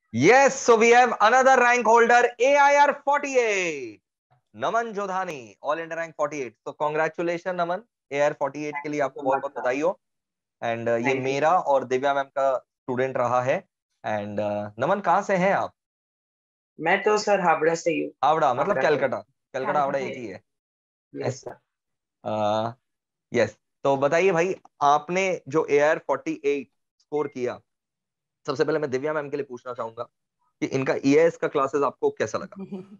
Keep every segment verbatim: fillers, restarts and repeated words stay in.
Yes, so we have another rank holder, A I R forty-eight, Naman Jodhani, all India rank अड़तालीस। तो congratulation Naman, A R अड़तालीस के thank लिए you आपको सो बहुत मच बहुत सर। बधाई हो। एंड ये थैंक यू मेरा सर। और दिव्या मैम का स्टूडेंट रहा है। एंड नमन कहाँ से हैं आप? मैं तो सर हावड़ा से ही हूँ। हावड़ा मतलब हावड़ा से हूँ। कलकत्ता? कलकत्ता हावड़ा कैलकाटा एक ही से। है। Yes sir. यस। तो बताइए भाई, आपने जो A R forty eight score किया, सबसे पहले मैं दिव्या मैम के लिए पूछना चाहूंगा कि इनका ई ए एस का क्लासेस आपको कैसा लगा?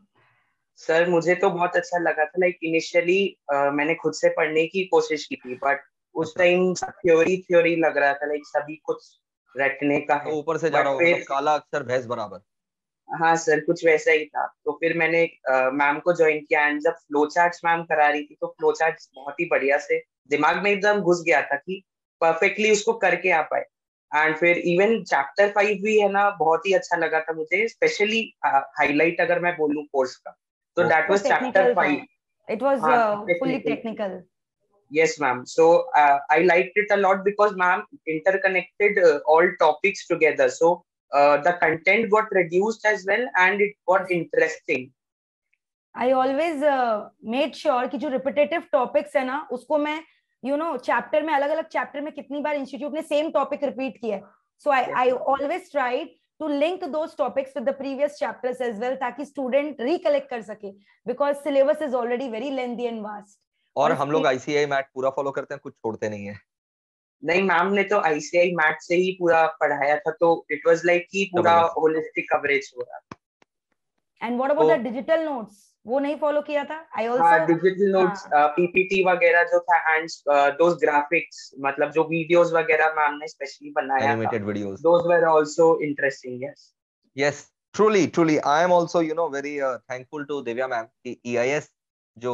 सर मुझे तो बहुत अच्छा लगा था। लाइक इनिशियली मैंने खुद से पढ़ने की कोशिश की थी, बट उस अच्छा, टाइम थ्योरी थ्योरी लग रहा था, लाइक सभी कुछ रटने का तो है। ऊपर से जा बट रहा हो, मतलब फिर काला अक्षर भैंस बराबर। हाँ सर, कुछ वैसा ही था। तो फिर मैंने मैम को ज्वाइन किया, एंड जब फ्लो चार्ट्स मैम करा रही थी तो फ्लो चार्ट्स बहुत ही बढ़िया से दिमाग में एकदम घुस गया था कि परफेक्टली उसको करके आ पाए। एंड फिर इवन चैप्टर फाइव भी है ना, बहुत ही अच्छा लगा था मुझे। स्पेशली हाईलाइट अगर मैं बोलूँ कोर्स का, तो दैट वो वाज चैप्टर टेक्निकल था। फाइव। इट वाज हाँ, fully technical. Technical. Yes, ma'am. So uh, I liked it a lot because ma'am interconnected uh, all topics together. So uh, the content got reduced as well, and it got Yes. interesting. I always made sure कि जो repetitive topics है ना, उसको मैं you know chapter में, अलग अलग chapter में कितनी बार इंस्टीट्यूट ने सेम टॉपिक रिपीट किया है, so I Yes, I ma'am. Always tried to link those topics with the previous chapters as well, ताकि स्टूडेंट रिकलेक्ट कर सके, because syllabus is already very lengthy and vast. और और हम लोग आई सी आई मैट पूरा फॉलो करते हैं, कुछ छोड़ते नहीं है। नहीं, मैम ने तो I C I मैथ से ही पूरा पढ़ाया था, तो इट वाज लाइक कि पूरा जबरदस्त। होलिस्टिक कवरेज हो रहा था। एंड व्हाट अबाउट तो द डिजिटल नोट्स, वो नहीं फॉलो किया था? आई हाँ, ऑल्सो। डिजिटल नोट्स, हाँ। पीपीटी वगैरह जो था, एंड दोस ग्राफिक्स, मतलब जो वीडियोस वगैरह मैम ने स्पेशली बनाया था, animated videos. Those were also interesting. Yes. Yes, truly truly I am also you know very thankful to Divya ma'am कि ई आई एस जो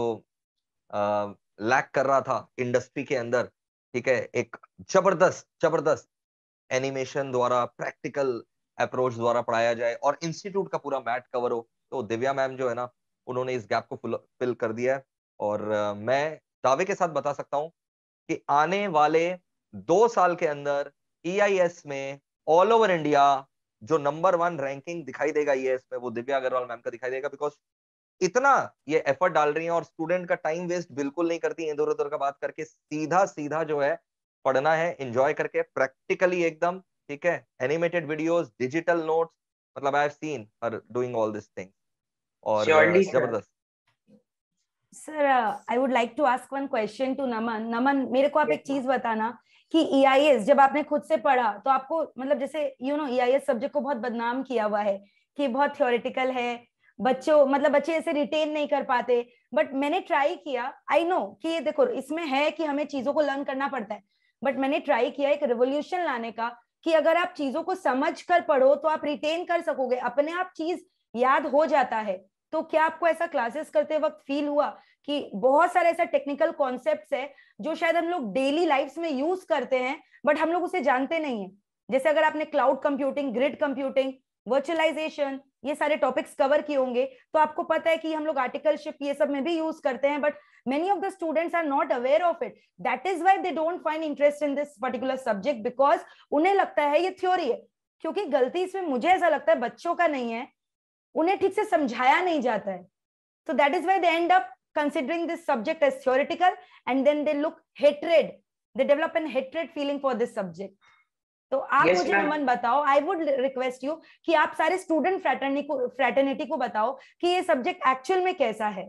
लैक कर रहा था इंडस्ट्री के अंदर, ठीक है, एक जबरदस्त जबरदस्त एनिमेशन द्वारा, प्रैक्टिकल अप्रोच द्वारा पढ़ाया जाए और इंस्टीट्यूट का पूरा मैट कवर हो, तो दिव्या मैम जो है ना, उन्होंने इस गैप को फिल कर दिया है। और uh, मैं दावे के साथ बता सकता हूं कि आने वाले दो साल के अंदर ई आई एस में ऑल ओवर इंडिया जो नंबर वन रैंकिंग दिखाई देगा ई आई एस में, वो दिव्या अग्रवाल मैम का दिखाई देगा। बिकॉज इतना ये एफर्ट डाल रही हैं और स्टूडेंट का टाइम वेस्ट बिल्कुल नहीं करती, इधर उधर का बात करके सीधा सीधा जो है पढ़ना है, एंजॉय करके, प्रैक्टिकली एकदम, ठीक है, एनिमेटेड वीडियोस, डिजिटल नोट्स, मतलब I have seen her doing all this thing. और श्योरली uh, सर। जबरदस्त। Sir I would like to ask one question to Naman. Naman, मेरे को आप यस एक मैम। चीज बताना कि ई आई एस जब आपने खुद से पढ़ा तो आपको, मतलब जैसे you know E I S subject को बहुत बदनाम किया हुआ है कि बहुत थ्योरेटिकल है, बच्चों मतलब बच्चे ऐसे रिटेन नहीं कर पाते, बट मैंने ट्राई किया। आई नो कि देखो इसमें है कि हमें चीजों को लर्न करना पड़ता है, बट मैंने ट्राई किया एक रेवोल्यूशन लाने का कि अगर आप चीजों को समझ कर पढ़ो तो आप रिटेन कर सकोगे, अपने आप चीज याद हो जाता है। तो क्या आपको ऐसा क्लासेस करते वक्त फील हुआ कि बहुत सारे ऐसा टेक्निकल कॉन्सेप्ट्स है जो शायद हम लोग डेली लाइफ्स में यूज करते हैं बट हम लोग उसे जानते नहीं है? जैसे अगर आपने cloud computing, grid computing, virtualization, ये सारे टॉपिक्स कवर किए होंगे, तो आपको पता है कि हम लोग आर्टिकलशिप ये सब में भी यूज करते हैं, but many of the students are not aware of it. That is why they don't find interest in this particular subject, because उन्हें लगता है ये थ्योरी है। क्योंकि गलती इसमें मुझे ऐसा लगता है बच्चों का नहीं है, उन्हें ठीक से समझाया नहीं जाता है। So that is why they end up considering this subject as theoretical, and then they look hatred, they develop an hatred feeling for this subject. तो आप यस मुझे मैम। नमन बताओ, आई वुड रिक्वेस्ट यू कि आप सारे student fraternity को fraternity को बताओ कि ये सब्जेक्ट एक्चुअल में कैसा है।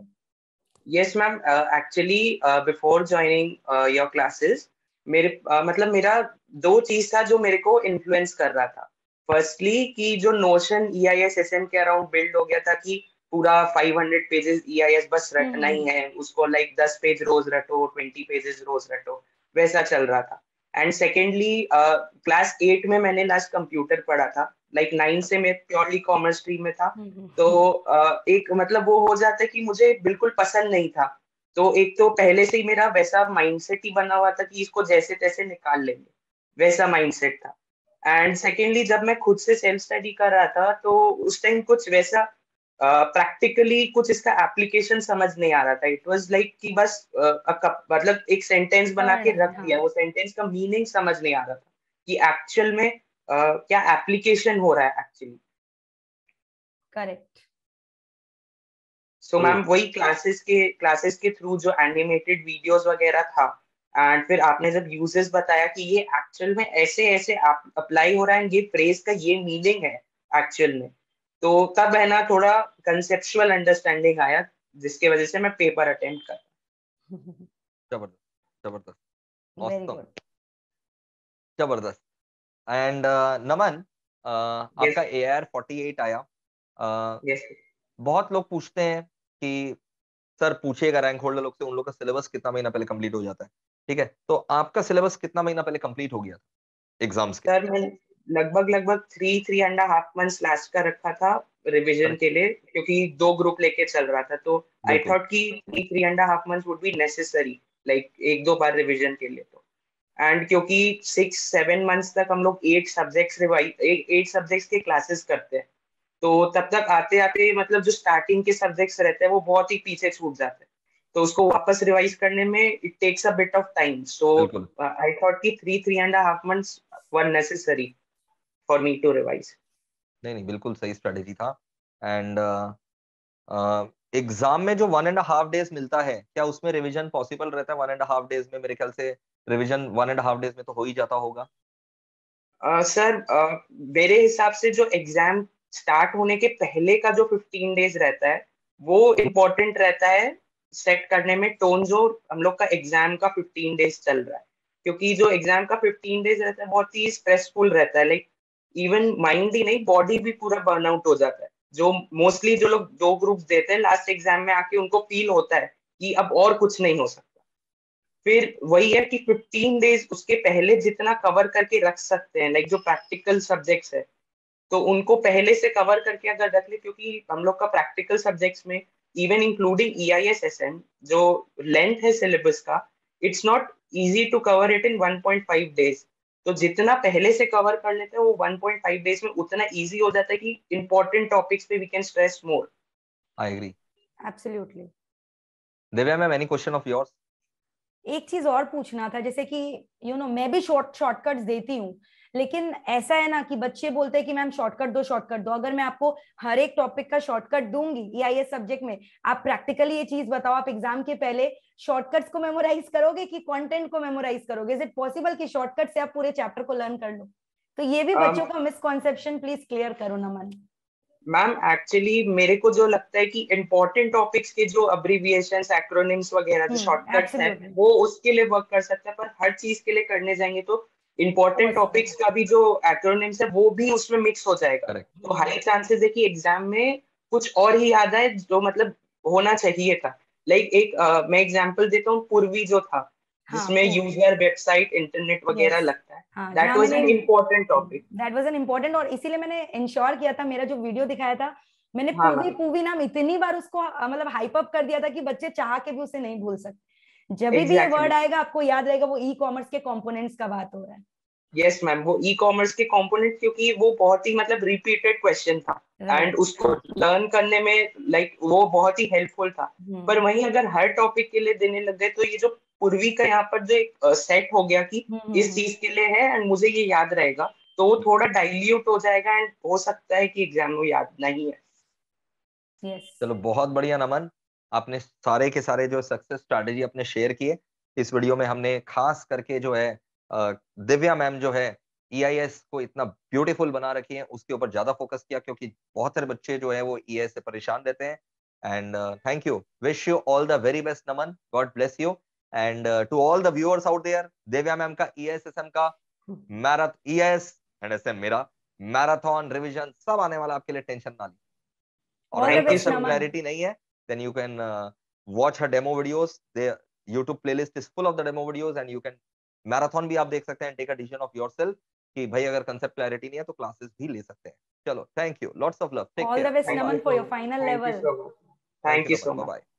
Yes ma'am, actually before joining your classes, मेरे uh, मतलब मेरा दो चीज था जो मेरे को इन्फ्लुएंस कर रहा था। फर्स्टली कि जो notion E I S S M के अराउंड बिल्ड हो गया था कि पूरा five hundred pages E I S बस रटना ही है, उसको लाइक दस पेज रोज रटो, ट्वेंटी पेजेस रोज रटो, वैसा चल रहा था। एंड सेकेंडली, क्लास एट में मैंने लास्ट कंप्यूटर पढ़ा था। लाइक नाइन से मैं प्योरली कॉमर्स स्ट्रीम में था, तो uh, एक मतलब वो हो जाता है कि मुझे बिल्कुल पसंद नहीं था। तो एक तो पहले से ही मेरा वैसा माइंडसेट ही बना हुआ था कि इसको जैसे तैसे निकाल लेंगे, वैसा माइंडसेट था। एंड सेकेंडली, जब मैं खुद से सेल्फ स्टडी कर रहा था तो उस टाइम कुछ वैसा प्रैक्टिकली uh, कुछ इसका एप्लीकेशन समझ नहीं आ रहा था। इट वाज लाइक कि बस uh, मतलब एक सेंटेंस बना के रख दिया, वो सेंटेंस का मीनिंग समझ नहीं आ रहा था कि एक्चुअल में uh, क्या एप्लीकेशन हो रहा है एक्चुअली। करेक्ट। सो मैम वही क्लासेस के क्लासेस के थ्रू जो एनिमेटेड वीडियोस वगैरह था, एंड फिर आपने जब यूजेस बताया कि ये एक्चुअल में ऐसे ऐसे अप्लाई हो रहा है, ये फ्रेज का ये मीनिंग है एक्चुअल में, तो तब है ना थोड़ा कंसेप्चुअल अंडरस्टैंडिंग आया, जिसके वजह से मैं पेपर अटेम्प्ट कर। जबरदस्त जबरदस्त, वेरी awesome, गुड, जबरदस्त। एंड नमन, uh, आपका ए आर फोर्टी एट आया। uh, यस बहुत लोग पूछते हैं कि सर पूछेगा रैंक होल्डर लोग से, उन लोग का सिलेबस कितना महीना पहले कंप्लीट हो जाता है, ठीक है, तो आपका सिलेबस कितना महीना पहले कंप्लीट हो गया था एग्जाम्स के? सर, मैंने लगभग लगभग three three and half months last का रखा था रिवीजन के लिए, क्योंकि दो ग्रुप लेके चल रहा था, तो आई बिल्कुल थॉट कि three three and half months would be necessary, like एक दो बार रिवीजन के लिए। तो एंड क्योंकि सिक्स सेवन मंथ्स तक हम लोग eight subjects revise eight subjects के क्लासेस करते हैं, तो तब तक आते आते मतलब जो स्टार्टिंग के सब्जेक्ट्स रहते हैं वो बहुत ही पीछे छूट जाते हैं, तो उसको वापस रिवाइज करने में it takes a bit of time. So बिल्कुल। आई थॉट कि three three and half months were necessary for me to revise. नहीं नहीं, बिल्कुल सही स्ट्रेटेजी था। एंड एग्जाम में जो वन एंड हाफ डेज मिलता है, क्या उसमें रिवीजन पॉसिबल रहता है? वन एंड हाफ डेज में मेरे ख्याल से revision one and half days में तो हो ही जाता होगा। सर मेरे हिसाब से जो एग्जाम स्टार्ट होने के पहले का जो फिफ्टीन डेज रहता है वो इम्पोर्टेंट रहता है सेट करने में टोन, जो हम लोग का एग्जाम का फिफ्टीन डेज चल रहा है, क्योंकि जो एग्जाम का फिफ्टीन डेज रहता है बहुत ही स्ट्रेसफुल रहता है, लाइक इवन माइंड ही नहीं बॉडी भी पूरा बर्नआउट हो जाता है। जो मोस्टली जो लोग दो ग्रुप्स देते हैं लास्ट एग्जाम में आके उनको फील होता है कि अब और कुछ नहीं हो सकता। फिर वही है कि फिफ्टीन डेज उसके पहले जितना कवर करके रख सकते हैं, लाइक जो प्रैक्टिकल सब्जेक्ट्स है तो उनको पहले से कवर करके अगर रख ले, क्योंकि हम लोग का प्रैक्टिकल सब्जेक्ट्स में even including E I S S M जो लेंथ है सिलेबस का, it's not easy to cover it in one point five days. तो जितना पहले से कवर कर लेते हैं वो वन पॉइंट फाइव डेज में उतना इजी हो जाता है कि इंपॉर्टेंट टॉपिक्स पे we can stress more. I agree. Absolutely. Divya ma'am, any question of yours? एक चीज और पूछना था, जैसे कि यू नो मैं भी शॉर्ट शॉर्टकट्स देती हूँ, लेकिन ऐसा है ना कि बच्चे बोलते हैं कि मैम शॉर्टकट दो शॉर्टकट दो। अगर मैं आपको हर एक टॉपिक का शॉर्टकट दूंगी ई आई एस सब्जेक्ट में, आप प्रैक्टिकली ये चीज बताओ, आप एग्जाम के पहले शॉर्टकट्स को मेमोराइज करोगे कि कंटेंट को मेमोराइज करोगे? इज इट पॉसिबल कि शॉर्टकट से आप पूरे चैप्टर को लर्न कर लो? तो ये भी बच्चों का मिसकॉन्सेप्शन प्लीज क्लियर करो नमन। मैम एक्चुअली मेरे को जो लगता है कि इंपॉर्टेंट टॉपिक्स के जो अब्रिविएशंस एक्रोनिम्स वगैरह जो शॉर्टकट्स हैं एब्सोल्युटली। वो उसके लिए वर्क कर सकते हैं, पर हर चीज के लिए करने जाएंगे तो इंपॉर्टेंट टॉपिक्स का भी जो एक्रोनिम्स है वो भी उसमें मिक्स हो जाएगा। करेक्ट। तो हाई चांसेस है कि एग्जाम में कुछ और ही याद आए जो मतलब होना चाहिए था। लाइक एक uh, मैं एग्जांपल देता हूँ, पूर्वी जो था जिसमें यूजर वेबसाइट इंटरनेट वगैरह yes. लगता है, हाँ, दैट जहाँ वाज एन मैंने important topic. That was an important, और इसीलिए मैंने इंश्योर किया था, मेरा जो वीडियो दिखाया था मैंने हाँ पूवी मैम, पूवी नाम इतनी बार उसको अ, मतलब हाइप अप कर दिया था कि बच्चे चाह के भी उसे नहीं भूल सकते। जब भी ये एग्जैक्टली। वर्ड आएगा आपको याद रहेगा वो ई कॉमर्स के कंपोनेंट्स का बात हो रहा है। यस मैम, वो ई कॉमर्स के कंपोनेंट, क्योंकि वो बहुत ही मतलब रिपीटेड क्वेश्चन था एंड राइट। उसको लर्न करने में लाइक वो बहुत ही हेल्पफुल था। पर हम्म वहीं अगर हर टॉपिक के लिए देने लग गए तो ये जो पूर्वी का यहाँ पर जो एक सेट हो गया कि इस चीज के लिए है एंड मुझे ये याद रहेगा, तो वो थोड़ा डाइल्यूट हो जाएगा एंड हो सकता है कि एग्जाम में याद नहीं है। यस। चलो बहुत बढ़िया नमन, आपने सारे के सारे जो सक्सेस स्ट्रैटेजी अपने शेयर किए इस वीडियो में। हमने खास करके जो है अ, दिव्या मैम जो है ई आई एस को इतना ब्यूटीफुल बना रखी है उसके ऊपर ज्यादा फोकस किया, क्योंकि बहुत सारे बच्चे जो है वो ई आई एस से परेशान रहते हैं। And thank you, wish you all the very best Naman, God bless you. And to all the viewers out there, Divya ma'am का E I S S M का marathon E I S and S M मेरा marathon revision सब आने वाला, आपके लिए tension ना ली। और ऑल अगर the best concept Naman. Clarity नहीं है then you can uh, watch her demo videos. The YouTube playlist is full of the demo videos and you can marathon भी आप देख सकते हैं, take a decision of yourself कि भाई अगर concept clarity नहीं है तो classes भी ले सकते हैं। चलो, thank you, lots of love, take all care, the best bye thank bye, you Naman for so your much, final thank you level. So much, thank thank you you Naman, so bye much. bye.